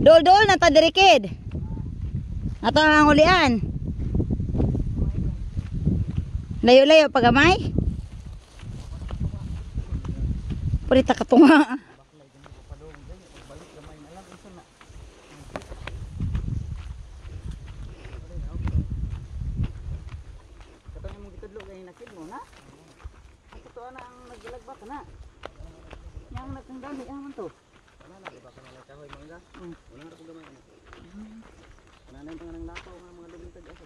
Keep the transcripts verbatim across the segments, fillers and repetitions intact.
Dol-dol na ta diri kid. Ato ang ulian. Layo-layo pagamay. Purita ka tunga. Yang nagkandali aman to. Wala na, di ba kanalay kahoy mangga? Hmm. Wala na kung gamay na. Kanalay pa nga ng lakaw ng mga lumintag aso.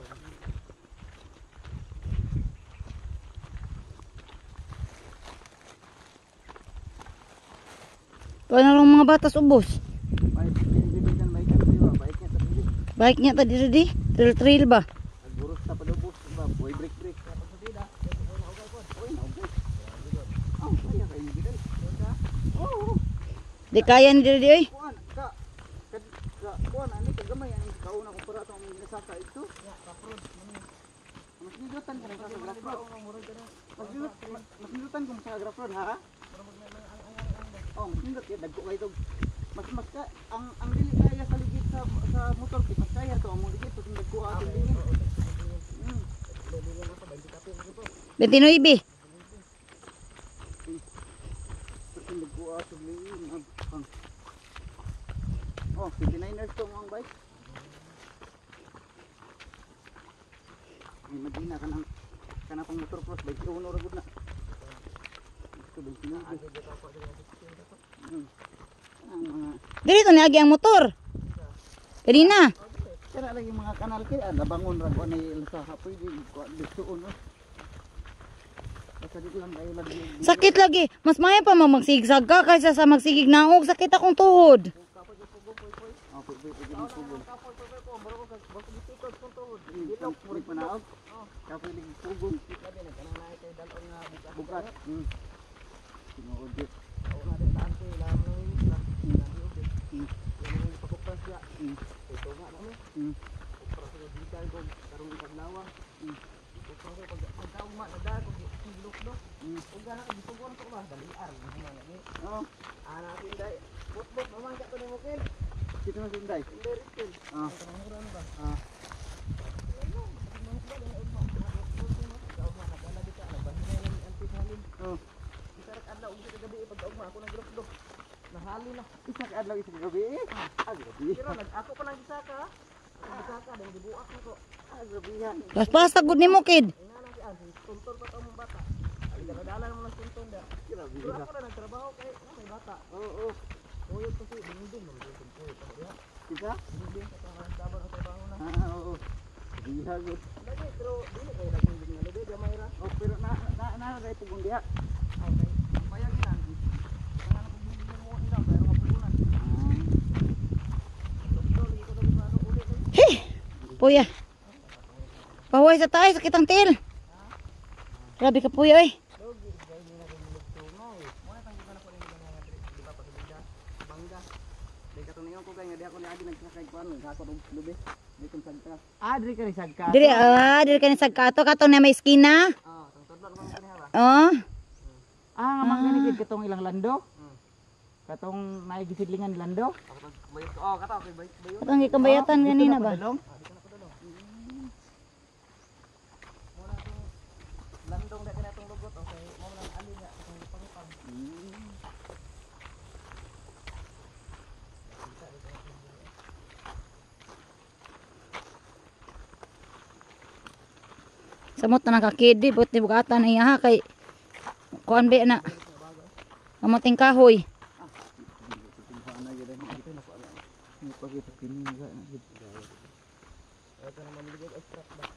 Tuwa na lang mga batas ubos. Baik, bibigyan baik kan di ba? Baiknya sa pili. Baiknya tadi di trail-trail ba? Nagburus ta padubos ba? Boy break break. Kapag sa bida, ito ko na ugay ko. Oy, na ugay. Oh, kaya kayo gidan. Oh. Di kaya ni diri oy. Kuan, ka. Ka, ka kuan ani kagamay ang kauna ko para tong ginasaka ito. Ya, kaprod. Mas nidutan ka sa grafrod. Mas nidutan, mas nidutan ko sa grafrod ha. Oh, mas nindot ya dagko kay tog. Mas mas ka ang ang dili kaya sa ligid sa sa motor kit mas kaya to ang ligid to dagko ato din. Hmm. twenty-nine. Oh, fifty-niners to ang bike. Ay madina kanang kana pang motor cross bike uno ra gud na. Ito twenty-nine. Hmm. Ang mga Diri to niagi ang motor. Diri na. Kaya lagi mga kanal kaya nabangon ra ko ni sa hapoy di ko dito uno. Basta dito lang kayo lagi. Sakit lagi. Mas maya pa magsigsag ka kaysa sa magsigig naog. Sakit akong tuhod. Bukat. Hmm. Tinuod dit. Kita na sunday. Ah. Ah. Oh. Nahali na. Isa ka adlaw isa ka gabi. Ah, gabi. Pero nag ako pa nang gisaka. Ang gisaka dan gibuak ko. Ah, gabi yan. Pas-pas gud nimo kid. Ina na si an, tuntun pa tong bata. Ali dala mo ng tuntun da. Grabe. Pero ako na nagtrabaho kay na may bata. Oo, oo. Uyod ko si dinding mo dinding ko ito diha. Isa? Dinding sa tawag tabang ang trabaho na. Ah, oo. Bihagod. Lagi pero dili kay naging dinding na lebe gamay ra. Oh, pero na na na na pugong diha. Okay. Bayag na. Ang ano kung dinding mo indaw pero mapunan. Doli ko dali pa ulit. Hey. Puya. Paway sa tayo sakit ang til. Grabe ka puya oy. Logi gay ni na kung tungay. Mo na tang gana ko ni gana di ba paglinda. Bangga. Dai katunayon ko kay nga di ako ni agi nagsakay kuan sa ako og lubi. Di kun sagka. Ah, diri ka ni sagka. Diri ah, diri kani sagkato katong na may skina. Ah, tang tudlo naman kaniya ba? Oh. Ah, nga man gani gid katong ilang lando. Katong naigisidlingan ni lando. Oh, kata okay bay. Katong gikambayatan ganina ba? Landong dak na tong lugot okay. Mo nang ali nga tong pangpang. Samot na nakakidi but ni bugatan na iya kay kuan be na. Amoting kahoy. Sana gid ni kita na pala. Ni pagi kini nga na gid. Ito na mamligod extract ba.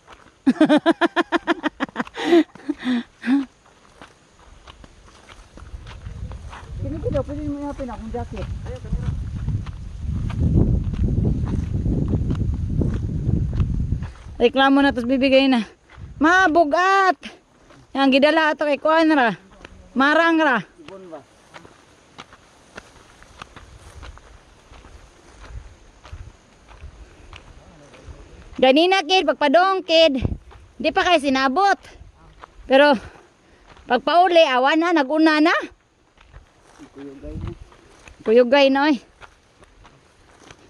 Kini kita pwede mo ihapin akong jacket. Ayo kanira. Reklamo na tos bibigay na. Mabugat. Yang gidala ato kay kuan ra. Marang ra. Ibon ba? Ganina kid pagpadong kid. Di pa kay sinabot. Pero pagpauli awan na naguna na. Kuyogay ni. Kuyugay na oy.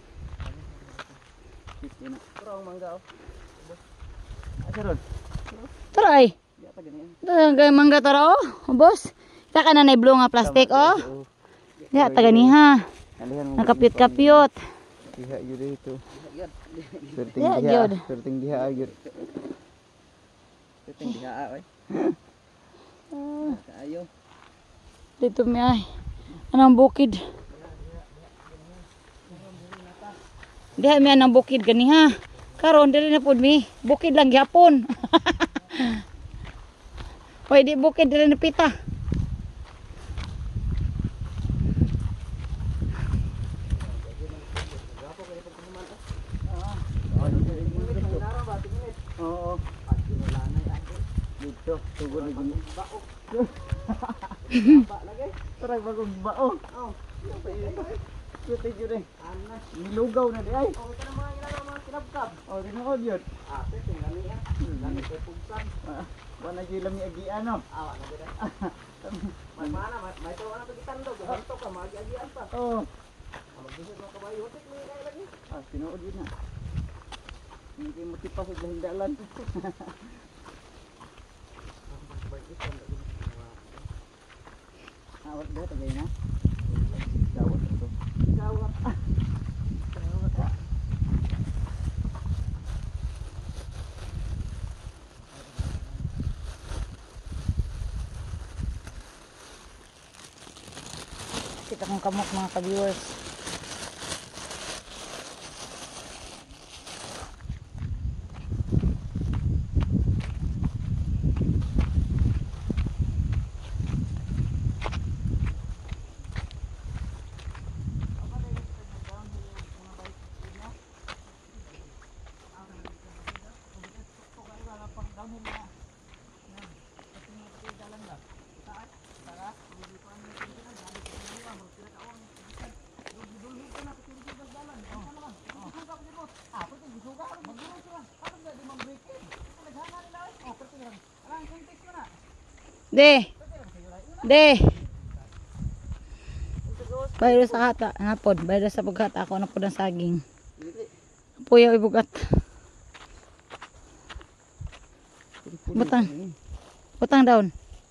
ang mangga oh. Asa ron? Tara ay. Di ata ganyan. Dagay mangga tara oh, boss. Ka kana na iblo nga plastic oh. Ya taganiha. Alihan mo. Nakapyot-kapyot. Diha yun dito. Perting Ya, diha. yun. Perting diha ayun. Perting diha ay. Ayo. Dito mi ay. Anong bukid? Diha mi anang bukid ganiha. Karon diri na pud mi. Bukid lang gyapon. Hoy di bukid diri na pita. Oo. Dito, tugon na gini. Bao. Ba lagi. Tarag bagong bao. Oh. Kita jud eh. Anas, nilugaw na di ay. Oh, kana mga ilalo mga kinabkab. Oh, tinuod yun. Ah, pwede ngani ah. Ngani kay pugsan. Wala gyud lami agi ano. Ah, wala gyud. May mana, may to ana pagitan do, ganto ka magi-agian pa. Oh. Magbisig mo kabayo, hotik mo kay lagi. Ah, tinuod yun na. Hindi mo tipas sa hindalan. Awat dah tagay na. Dawat ito. Dawat. Dawat. Kita kong kamok mga ka-viewers. De. De. Bayro sa hata, napod, bayro sa bugat ako na pod ang saging. Puyaw ibugat. Butang. Butang daon.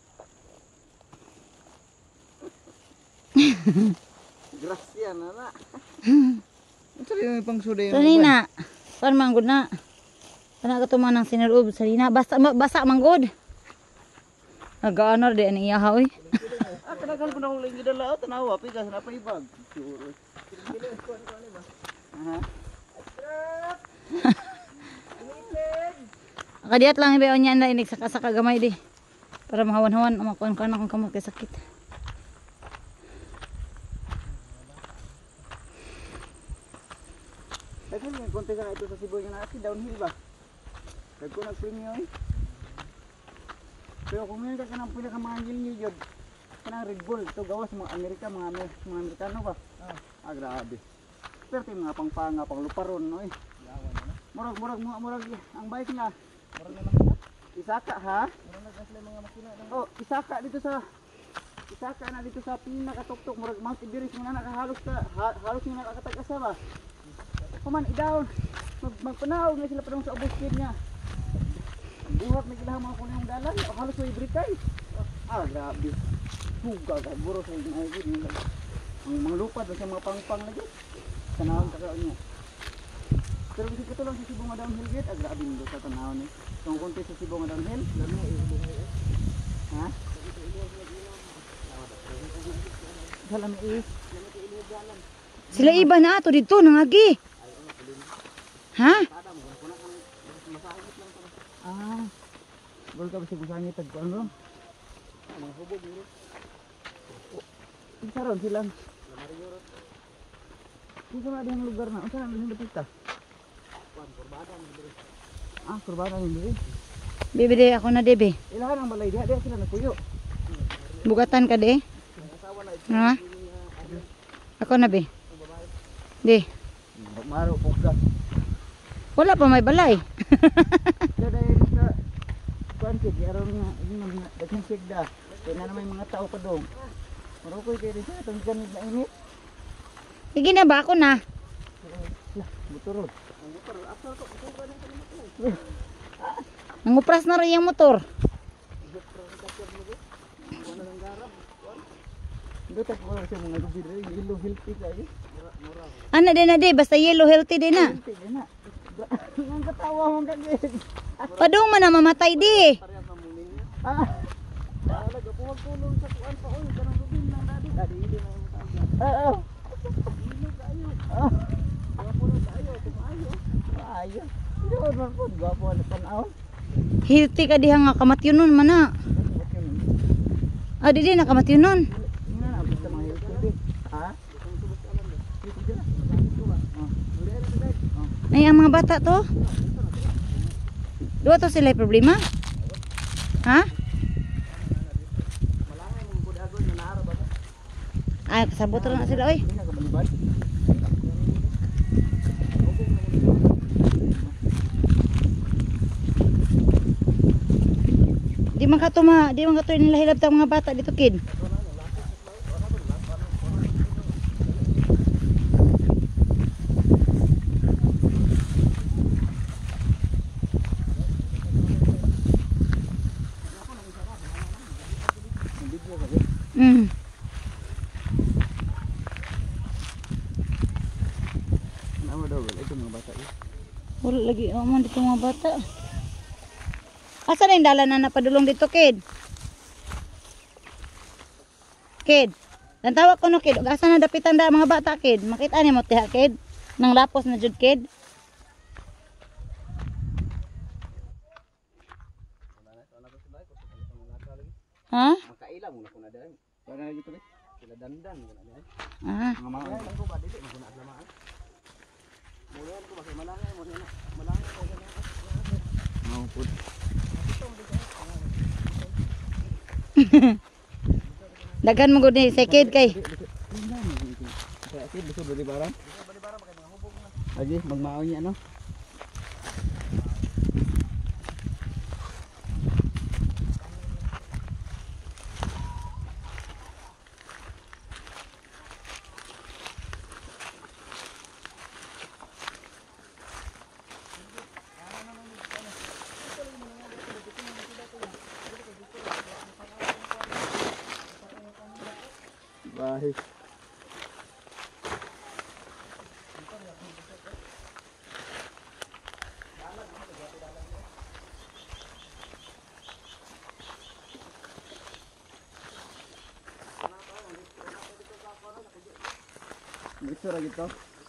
Grasya na na. Ito yung pang suday. Salina. Saan manggod na? Kana ka tuman ng sinarob salina, basta basa manggod. Nag-honor di ani iya ha oy. Ah, tanagal ko na akong lingid na lao, tanawa, pigas na pa ibag. Aha. Akadiat lang ibayon niya na inig saka saka gamay di. Para mahawan-hawan ang makuan ka na kung kamot kay sakit. Daghan yung konti ka na ito sa Cebu yung natin, downhill ba? Dagko nag-premium. Pero kung meron ka ka ng pinakamahangil niyo yun, kanang Red Bull, ito gawas mga Amerika, mga, Amer mga Amerikano ba? Ah, ah grabe. Pero ito yung mga pangpanga, pangluparon, no eh. Murag, murag, murag, murag, ang bike nga. Murag na makina? Isaka ha? Murag na sila mga makina. Oh, isaka dito sa, isaka na dito sa pinakatuktok, murag Mount Everest mo na nakahalos ka, ha, halos yung nakakatag-asa ba? Kuman, i-down. Mag magpanaw na sila pa sa obuskid niya. Buhat na kailangan mga kulang dalan. O halos may brikay. Ah, grabe. Huga ka. Buro sa yung ayagid. Ang mga lupad sa mga pangpang lagi. Tanawang kakaroon niya. Pero kasi ito lang sa Cebu nga downhill gate. Ah, grabe nito sa tanawang niya. Itong konti sa Cebu nga downhill. Ha? Dalam is. Sila iba na ato dito nangagi. Ha? Ah. Bol ka bisa kusangit tag ano? Mga hubog dito. Isa ron silang. Dito na din lugar na. Unsa na din dapita? Kurbada ni diri. Ah, kurbada ni diri. Bebe de ako na debe. Ilahan ang balay diha, diha sila nagpuyo. Bugatan ka de. Ha? Ako na be. De. Maro pugka. Wala pa may balay. Kada yung ka kuan kid aron nga mga daghang sigda. Kaya na naman mga tao pa dong. Maro ko kay dito tong ganit na init. Sige na ba ako na? Motor. Ang motor, after ko, ito ba na ito? Nangupras na rin yung motor. Wala nang garap. Hindi tayo ko lang siya mga lubi rin. Ilo healthy kayo. Mura. Ano din na di, basta yellow healthy din na. Healthy din na. Ang katawa mong kagin. Padong man na mamatay di. Parehas na muling niya. Ah. Talaga, puwag-tulong sa kuan pa. Uy, kanang lubin lang dadi. Dadi, hindi na yung matanda. Oo. Hilo kayo. Ah. Gwapo na kayo. Tumayo. Ayos. Hindi ko naman po. Gwapo na panaon. Healthy ka diha nga kamatyon nun man na. Ah, di di na kamatyon nun. Nga na, basta mga healthy. Ha? Ay, ang mga bata to. Dua to sila problema. Ha? Malangay mong kudagon na naara ba? Ay, kasabot na sila oy. Hindi na kabalibad. Di man ka to ma, di man ka to nila hilab ta mga bata dito kid. Mm. Nama daw, ito mga bata eh. Wala lagi oh, man dito mga bata. Asa na yung dala na napadulong dito, kid? Kid, ang tawag ko no, kid. Asa na dapitan da mga bata, kid? Makita ni mo tiha, kid? Nang lapos na jud, kid? Ha? Makailang muna ko na dahil. Para na dito eh. Sila dandan ko na dahil. Ah, Mga mga Kaya lang ko ba dili mo na lamaan. Mulan ko bakit malangay mo na. Malangay ko na. mga pud. daghan mo gud ni sa kid kay. Kaya kid busog dari barang. Lagi magmao niya no. Bahay. Dito ra gito.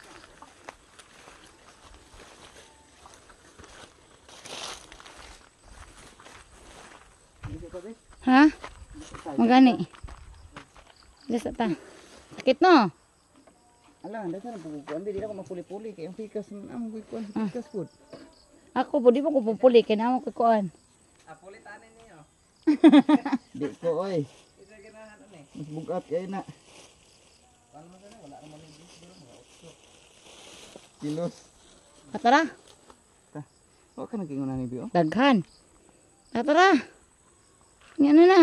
Ha? Magani. Desa ta. Sakit no? Ala, dito na pupuan. Di na ko mapuli-puli kay ang pikas ang kuan pikas pud. Ako po, di mo ko pupuli. Kaya ko kuan. Apolitanin niyo. Di ko oy. Isa ganahan ani. Mas bugat kay na. Ano mo sana wala naman yung siguro mga otso. Kilos. Katara. O ka nagkingon ni Bio. Daghan. Katara. Yan na na.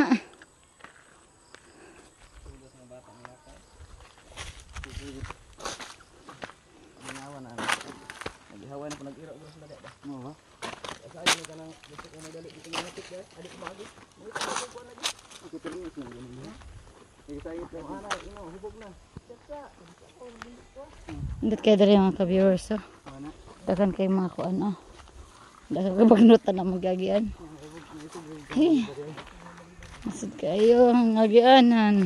Ginawa na. Naghihaway na ko nag-ira ugras na dada. Mo ba? Sa ayo ka nang gusto ko madali dito yung matik dahil adik magi. Mo ko ko lagi. Ako terus na ganun. Igi tayo ito. Ana ino hubog na. Sa Indot kayo dari mga ka-viewers. Oh. Ana. Daghan kayo mga kuan. Oh. Daghan kayo bagnutan na magagian. Hey. Masud kayo ang agianan.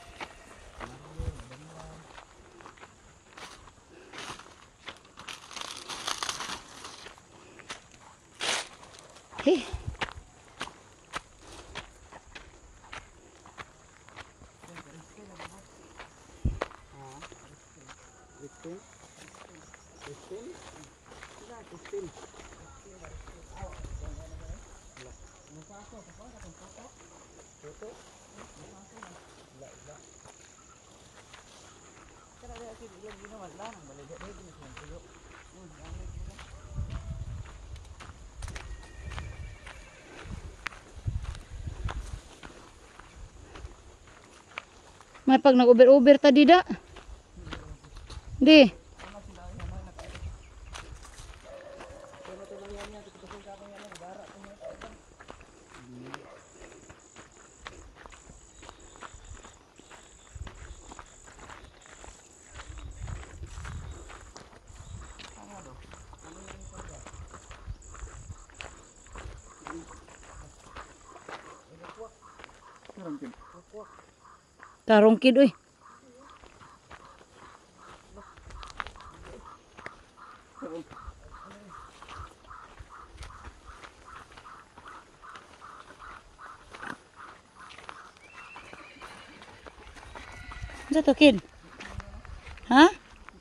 Hey. Christine. Christine. Sila Christine. May pag nag-uber-uber ta dida. Di. tarong kid. Tarong kid uy. Ano to kid? Ha?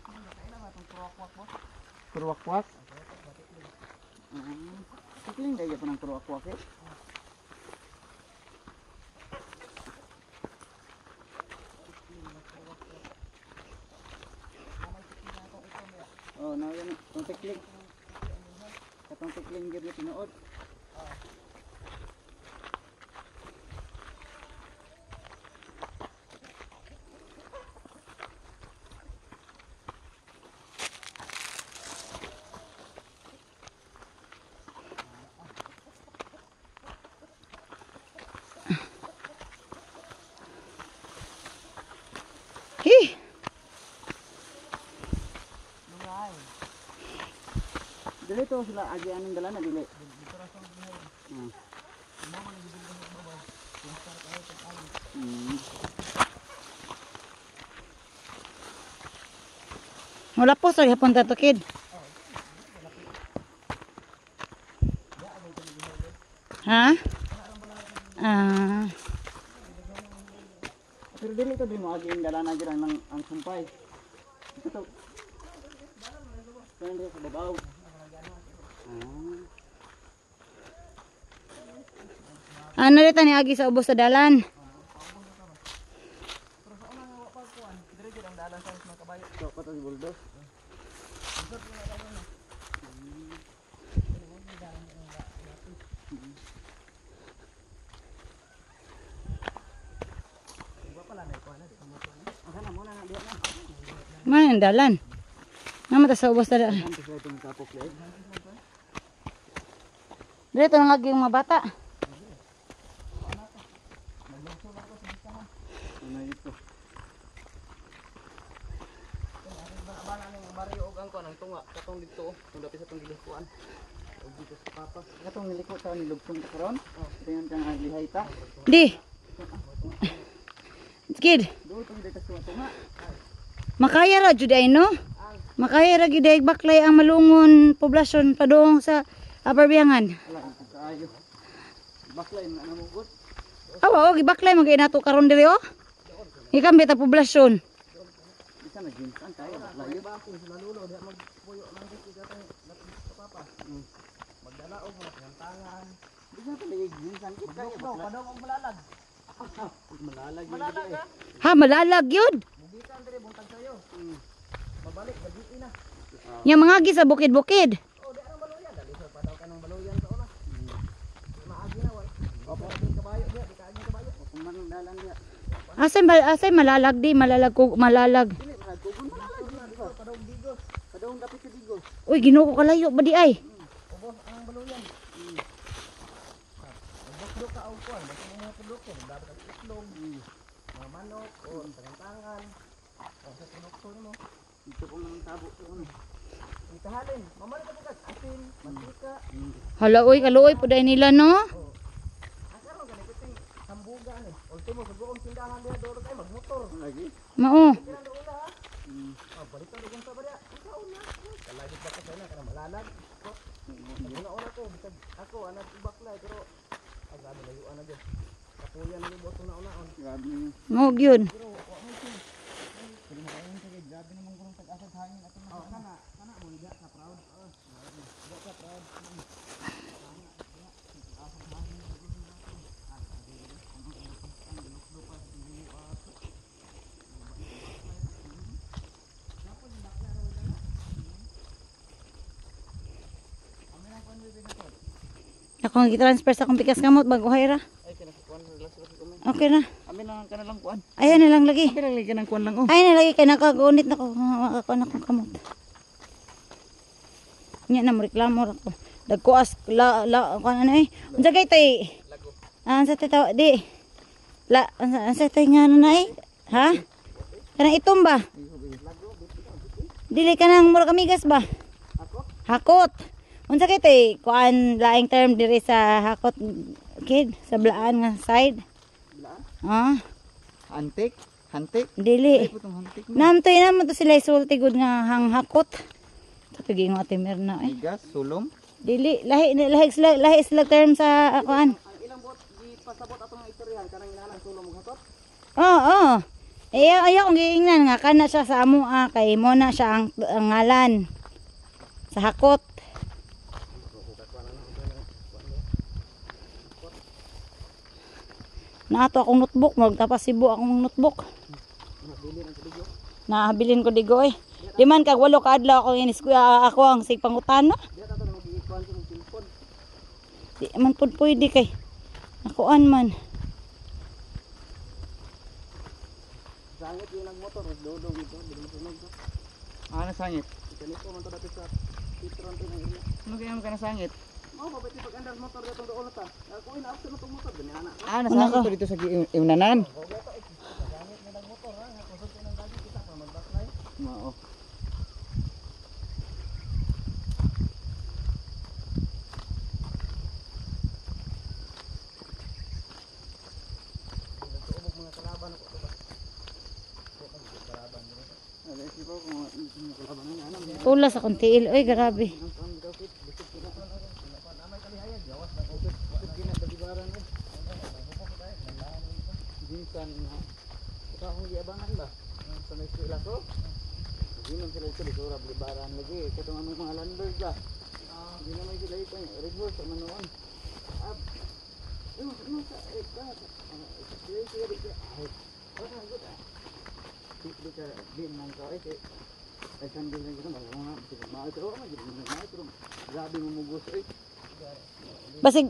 Kuruwak-wak. Ah, tikling daya pa ng kuruwak-wak eh. Oh, na yan, itong tikling. Katong tikling gyud ni tinuod. Hi. Dili to sila agi anong dala na dili. Hmm. Hmm. Wala po sa hapon ta to kid. Ha? Ah, Pero dili to di mo agi ang dala na gyud ang ang sumpay. Ito. Kan sa babaw. Ah. ano rito ni agi sa ubos sa dalan? So, kato si Buldo. Man ang dalan. Naman ta sa ubos sa dalan. Ang sila itong kapok liit. Dito nang agi yung mga bata. Ano ito? Katong dito, kung dapit sa itong gilikuan. O dito sa papa. Katong niliko sa nilugtong ta karon. Tingnan kang aglihay ta. Di. Kid, Do itong dito sa tunga. makaya ra jud ay no? Makaya ra gid ay baklay ang malungon poblasyon padung sa Upper Biangan. Wala ang kaayo. Baklay na namugot. Awa og gibaklay mo gay nato karon diri oh. Ikan beta poblasyon. Isa na ginsan tayo baklay ba ako sa lalulo diha magpuyo lang dito gatong sa papa. Magdala og mga tangan. Bisa ta lig ginsan kit kay baklay. Padong og malalag. Malalag yun. Malalag ha? Ha malalag yun. Bugitan diri buntag sayo. Mabalik bagi na. Yang mga agi sa bukid-bukid. Oh, di anong baluyan dali sa padaw ka ng baluyan sa una. Maagi na wal. Opo, di kabayo dia, di kaagi kabayo. Kung man dalan dia. Asay mal asay malalag di malalag ko malalag. Dili magkugon malalag di ba? Padong digos. Padong dapit sa digos. Uy Ginoo ko kalayo ba di ay? Ubos ang baluyan. Magbukdok ka og kuan, basta mga produkto, dapat ang itlog, mga manok o tangan-tangan. O sa produkto mo. Ito ko man tabo ko ano. Ang kahalin, mamali ka bukas, asin, mantika. Hala uy kaluoy puday nila no. Asa ron gani kiting hambuga ni. Ultimo sugoon tindahan dia doro kay magmotor. Lagi. Mao. Kailan do ula ha? Hmm. Ah, balik ta dugon sa barya. Ikaw na. Kalay ba ka sana kana malalag. Una ora ko bisag ako anak baklay pero agad layuan na gyud. Kapuyan ni boto na unaon. Grabe. Mao gyud. Pero wa mo sin. Pero makayon sa grabe naman gurong tag-asa sa hangin ato na kana kana mo diga sa proud. Oh. Diga sa proud. Ako gi-transfer sa akong pikas kamot bago hayra. Ay kinakuan relax relax ko man. Okay na. Amin lang kana lang kuan. Ayan na lang lagi. Amin lang lagi kanang kuan lang oh. Ay na lagi kay nakagunit na ko ako na kong kamot. Nya na mo reklamo ra ko. Dagko as la la kuan ano eh. Unsa kay tay? Lago. Ah, sa tayo di. La sa tayo nga na eh. Ha? Kanang itom ba? Dili ka nang mura kamigas ba? Ako? Hakot. Unsa kay tay kuan laing term diri sa hakot kid sa blaan nga side? Bilaan? Ah, Antik, hantik. dili. Ay putong hantik mo. Namtoy naman to sila isulti gud nga hanghakot. Tapos mo ate Mirna eh. Bigas, sulom. Dili lahi lahi sila lahi sila term sa akuan. Ang ilang bot di pasabot atong istoryahan kanang inanang sulom mo hakot. Oo, oo. Eh ayaw kong giingnan nga kana siya sa amo ah, kay mo na siya ang, ang ngalan sa hakot. Naato akong notebook, magtapas sibo akong notebook. Nahabilin ko digo eh. Di man kag walo ka adlaw ako inis kuya ako ang sig pangutana. Di ato na mag-iikuan sa cellphone. Di man pud pwede kay nakuan man. Sangit yun ang motor, dodong ito, di mo tunog to. Ah, nasangit. Ganito man to dati sa Petron to ng ila. Ano kaya mo ka nasangit? Mao ba pati pag andar motor dato doon ta. Ako ina option na tong motor gani ana. Ah, nasangit to dito sa iunanan. Mao. Tula sa kontiil oy grabe. Jinsan na ito akong giabangan ba? Sa may eskwela ko? Ginom sila ito, disura, blibaran lagi. Ito nga mga landers ba? Hindi na may sila ito, red horse, ano noon? Ah, ano, ano sa, eh, ka, sila sila dito, ay, wala ka, good ah. Di ka, di man ka, eh, ay, sandil lang kita, mga mga, mga ito, mga ito, mga ito, grabe mamugos, eh. Basig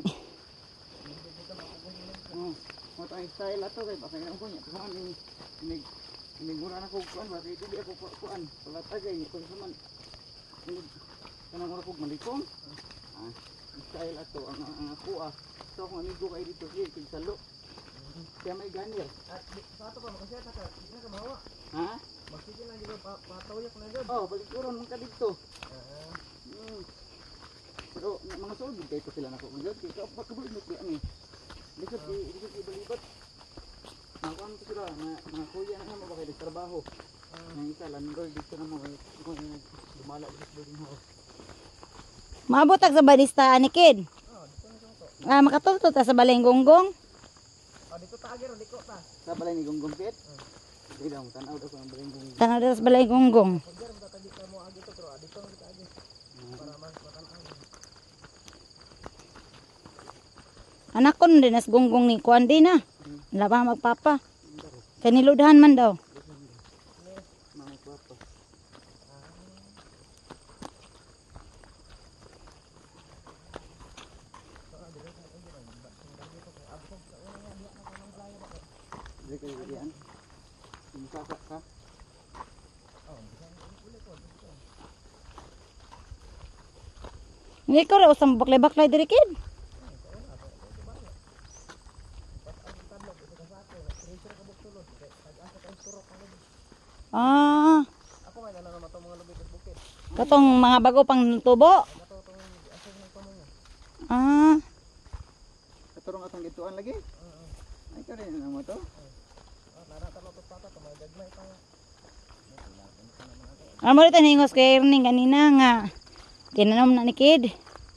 Oh, mo tayong style ato kay baka nga ko niya kuan ni ni ni mura na ko kuan ba dili ako kuan pala tagay ni ko saman ni kanang ora ko malikong ah style ato ang ang ako ah so akong amigo kay dito kay tigsalo kaya may ganil at sa ato pa makaseta ka di na ka mahawa ha magsige lang dito patawyak na gud oh balik kuron man ka dito ah pero mga solid kay ko sila nako gud kay ka pagkabulig ni ani Likod di likod di balibot. Nakuan ko sila na mga kuya na mo ba kay trabaho. Ang isa landlord dito na mo kay dumala dito building house. maabot ag sa balista ani kid. Ah makatuto ta sa balay gonggong. Ah dito ta agir diko ta. Sa balay ni gonggong pit. Di daw tanaw daw ko ang balay gonggong. Tanaw dito sa balay gonggong. Agir mo ta dito mo agi to pero dito kita agi. Para mas matanaw. Anak ko din as gonggong ni kuan din na. Wala pa magpapa. Kay niludhan man daw. Mga papa. Dili kayo diyan. Saka ka. Ni ko ra usang baklay-baklay diri kid. Ah. Ako may nana naman mga lubid sa bukid. Katong mga bago pang tubo. Ah. Katurong atong gituan lagi. Ay ka rin ang mo to. Amo rin taningos kay Erning kanina nga. Tinanom na ni kid.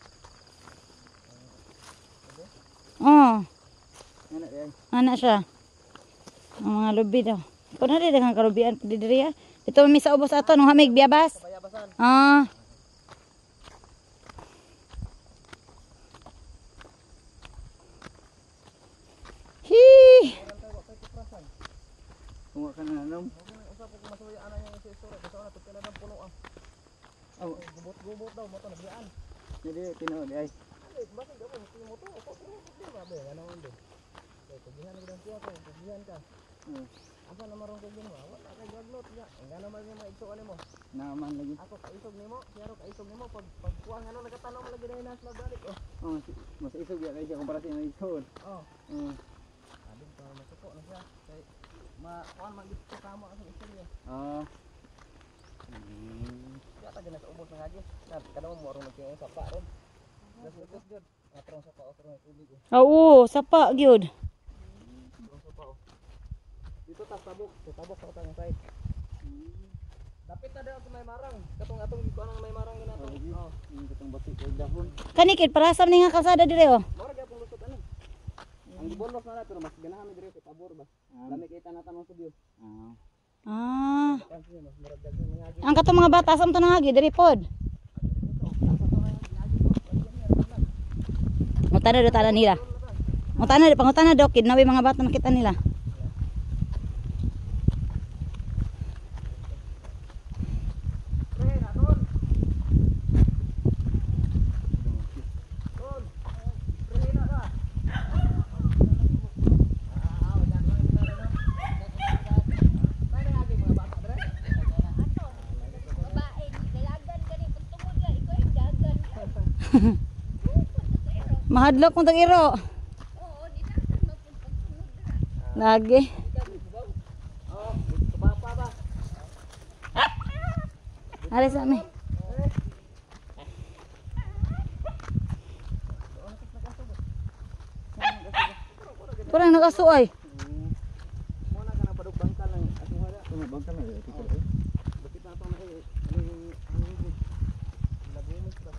Oh, Ana ay. ana siya. Ang mga lubi daw. Kung na rin ang karubian pa diri ah. Ito may sa ubos ato nung hamig biyabas. Ah. Hi. Tunga ka na nanom. Oh, gubot-gubot daw mo to nabiyaan. Jadi tino di ay. Bakit daw mo to? Ako ba ba ano ando? Kay kugihan ko dan siya ko, kugihan ka. Hmm. Asa na marong kay ginawa? Wala kay gaglot ya. Nga naman yung maigsuon nimo. Naman lagi. Ako kaisog nimo, siya kaisog nimo pag pagkuan ano nagatanong lagi dai nas balik oh. Oh, mas isog ya kay siya kumpara sa isog. Oh. Hmm. Adin pa masuko na siya. Kay ma kuan magito kamo ang isog niya. Ah. Hmm. Yata ganas ubos na lagi. Nat kada mo marong magkaya sa pa ron. Das ubos gyud. Atrong sa pa otro tubig. Oo, sapa gyud. Atrong sa pa. Dito tas tabok, so tabok sa katang side. Dapat ada ako may marang. Katong atong ko anong may marang gina to. Oh, yung katong batik og dahon. Kanikid para sa ni nga kalsada dire oh. Mora gyapon lusot ani. Ang gibolos na pero mas ganahan mi dire kay pabor ba. Lami kita na tanong studio. Ah. Ah. Kasi mas mura gyud mga agi. Ang katong mga bata sam to nangagi dire pod. Mutana do tana nila. Mutana pangutana do kid nawi mga bata nakita nila. Mahadlok kung tag-iro. Lagi. Oh, kabapa ba? Ari sa mi. Kurang nagasuay. Mo na kana padug bangkal lang ato wala. Ano bangkal lang ito ko. Bakit na to na eh ano ang lagumus ba?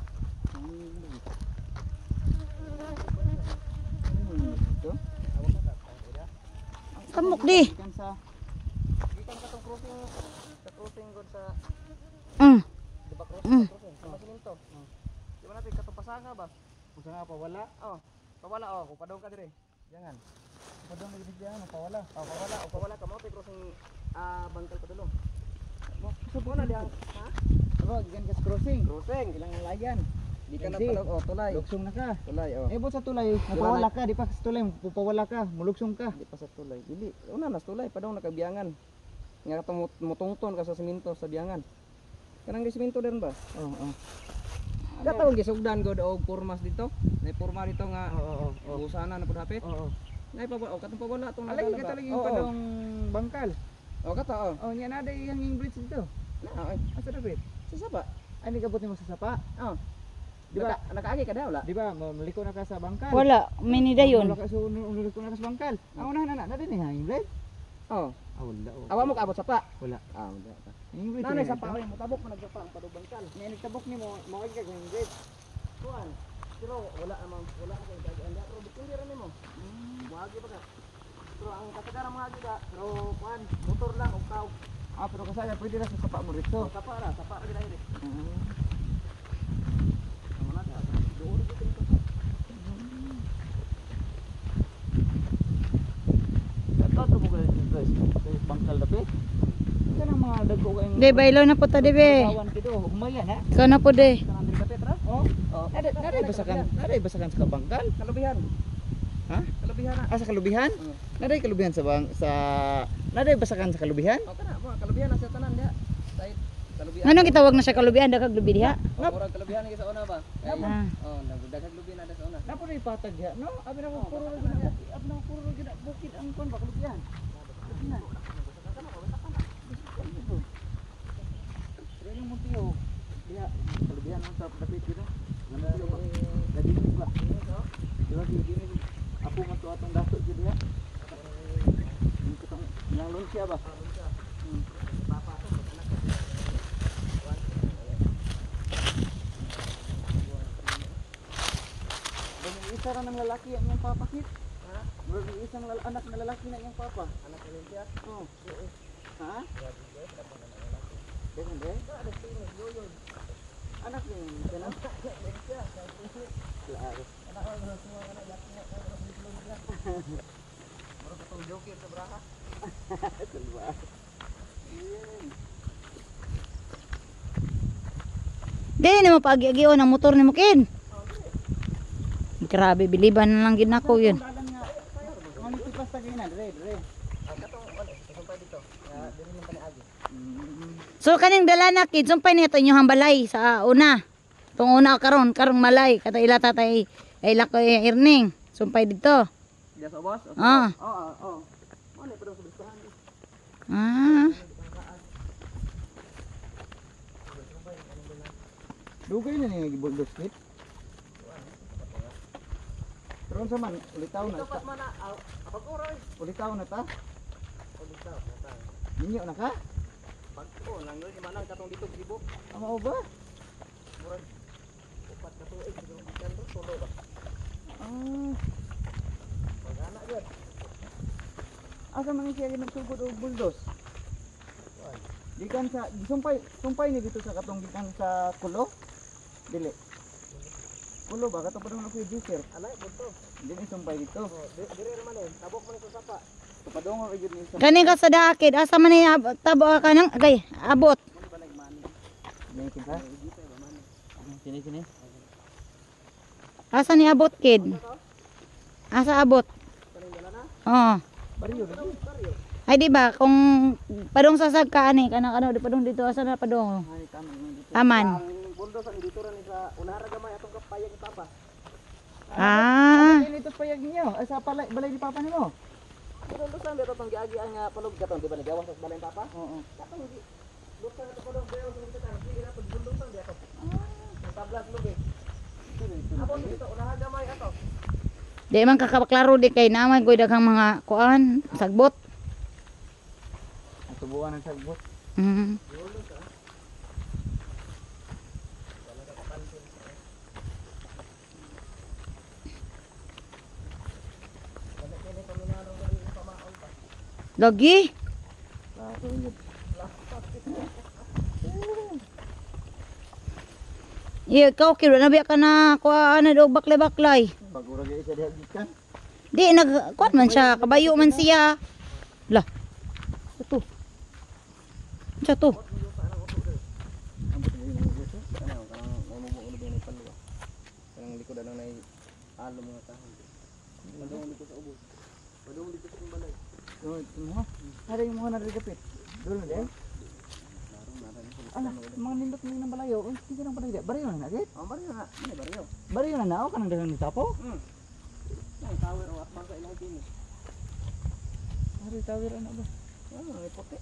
Samok di. Gikan sa gikan ka tong crossing sa crossing god sa Mm. di ba crossing crossing sa siminto. Di ba natin katong pasanga ba? Pasanga pa wala. Oh, pawala oh, kung padong ka dire. Jangan. Padong lagi diyan, pawala. Oh, pawala, oh pawala ka mo tay crossing ah bangkal padulong. Mo subo na diyan, ha? Ano gikan ka sa crossing? Crossing ilang layan. Di ka na padong oh tulay. Lugsong na ka. Tulay oh. Eh bot sa tulay, napawala ka, di pa sa tulay, pupawala ka, mulugsong ka. Di pa sa tulay. Dili, una na sa tulay padong nakabiyangan. Nga katong mutungton ka sa siminto sa biyangan. Kanang di siminto din ba? Oo, oh, oh. Dapat gisugdan god og purmas dito. Nay purma dito nga. Oo, oo. Busana na pud hapit. Oo. Nay pa oh, katong pawala tong nagala ba. Alay talagi yung padong bangkal. Oh, kata oh. Oh, nya na day hanging bridge dito. Na, asa na bridge? Sa sapa. Ay ni kabot mo sa sapa? Oh. Di ba nakaagi ka daw la? Di ba maliko na ka sa bangkal? Wala, mini dayon. Wala ka so unuliko na ka sa bangkal. Ang una na na din hanging bridge. Oh. Ah, wala. Awa mo kaabot sapa? Wala. Ah, wala. Nanay sa paway mo tabok man nagsapa ang padung bangkal. Ni nagtabok nimo mao ka kung gate. Kuan. Pero wala amang wala ka kay dagi anda pero dipindi ra nimo. Wagi pa ka. Pero ang kasagaran mga gida, pero kuan motor lang og tao. Ah, pero kasaya pwede ra sa sapa mo dito. Sapa ra, sapa ra gid dire. Mhm. Amo na ta. Duol dito nito. Dapat mo guys, guys. Bangkal dapat. Kanang mga dagko kayong De baylo na po ta de be. kawan kito, humayan ha. Ikaw na po de. Kanang diri dapat ra? Oh. Oh. Ada ada basakan, ada basakan sa bangkal. Kalubihan. Ha? Kalubihan na. Ah, sa kalubihan? Uh. Naday kalubihan sa bang sa naday basakan sa kalubihan? Oh, kana mo kalubihan na sa tanan diha. Say kalubihan. Ano gitawag na siya kalubihan dakag lubi diha? Ngap ora kalubihan ni sa una ba? Ah. Oh, nagdaghag lubi na sa una. Napo ni patag diha, no? Abi na mo puro lagi na. Abi na puro lagi na bukid ang kon ba kalubihan. Kalubihan. Pero mo tiyo. Diha kalubihan ang sa dapit dito. Ngano ba? Dadi ba? Diba gini ako mato atong dato jud diha. Yung katong yang lunsya ba? Hmm. Papa to anak ko. Dami isa ra ng lalaki ang iyang papa kit. Ha? Dami isang lal anak na lalaki na iyang papa. Anak ni lunsya? Oo. Ha? Ganun ba? Ada sino yoyo. Anak ni kanang lunsya. Claro. Anak ko na semua anak yak yak lunsya. Moro ko tong joker sa braha. Kalba. Dili na mo paagi-agio ng motor ni mo kin. Grabe biliban na lang gid nako yun. Ang tipas ta gina dire dire. Katong wala sumpay dito. Ya dili man paniagi. So kaning dala na kid sumpay nito inyong balay sa una. Tung una karon karong malay kata ila tatay ay lako irning. Sumpay dito. Dia sa boss? Ah. Oo, oo. Ano pa daw sa bisahan? Ah. Dugay na niya gibuldos kit. Pero sa man ulitaw na. Dapat man apag oray. Ulitaw na ta. Ninyo na ka? Pag ko lang ni manang katong dito gibo. Ang ba? Murag upat ka tuig siguro gikan ro tulo ba. Ah, Pagana gyud. asa man siya nagsugod og buldos? Gikan sa sumpay, sumpay ni dito sa katong gikan sa kulo. Dili. Kulo ba katong padung na kuy juicer? Alay bunto. Dili sumpay dito. Oh, di- dire man eh. Tabok man sa sapa. Kapadong ra gyud ni sa. Kani ka sa dakid, asa man ni ab- tabo ka nang agay, abot. Dili kita. Sini sini. Asa ni abot kid? Asa abot? Oo. Bariyo lagi. Ay di ba kung padung sa sagka ani kana ano di padung dito asa na padung. Ay tama ni dito. Taman. Ang bundos ang dito ra ni sa unara gamay atong kapayag papa. Ah. Dili to payag niyo. Asa balay balay ni papa nimo? Bundosan dito tong giagi ang palog katong di ba nagawas sa balay papa? Oo. Katong gi Lusa na padong bayo sa kita kan sige na pag bundosan di ato. Ah, tablas lugi. Abo dito unara gamay ato. Di man kakaklaro di kay naman koy daghang mga kuan, sagbot. Tubuan ang sagbot. Mm. Lagi. Iya, ikaw kiro na biya ka na kuan na daw baklay-baklay. Bago ra gyud sa diha gikan. Di nag kuan man siya, kabayo man siya. Lah. Ito. Siya to. Ano kanang may mo ulo din ni palo. Kanang likod ano nay alo mga kahoy. Padung dito sa ubos. Padung dito sa balay. Oh, mo. Hari mo na rigapit. Dulo din. Ala, mga nindot mo ng balayo. Oh, sige nang balayo. Bariyo na gid. Oh, bariyo na. Ni bariyo. Bariyo na nao kanang dahan ni tapo. Hmm. Ang tower o atbang sa ilahi kini. Hari tawir ana ba? Ah, may puti.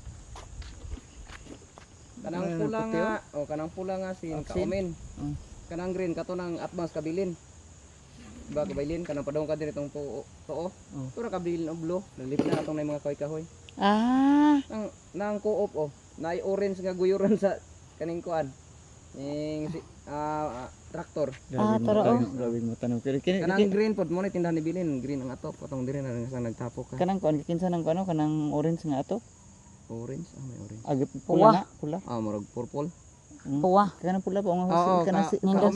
Kanang pula nga, oh kanang pula nga sin kaumin. Mm. Kanang green kato nang atbang kabilin. Diba kabilin kanang padong ka dire tong tuo. Tuo. Oh. Tura kabilin og blue. Lalipit na atong nay mga kahoy-kahoy. Ah. Nang nang co-op oh. Nay orange nga guyuran sa kaning kuan. Ning si ah, ah, traktor. Ah, taro, oh. Grabe mo tanong. Kini kini Kanang green pod mo ni tindahan ni bilin, green ang ato katong dire na sa nagtapok ka. kanang kuan kinsa nang kuno kanang orange nga ato. Orange, ah may orange. Agip Puwa. pula na, pula. Ah, murag purple. Mm. Puwa. Kanang pula pa ang Oo, kanang ka- nindot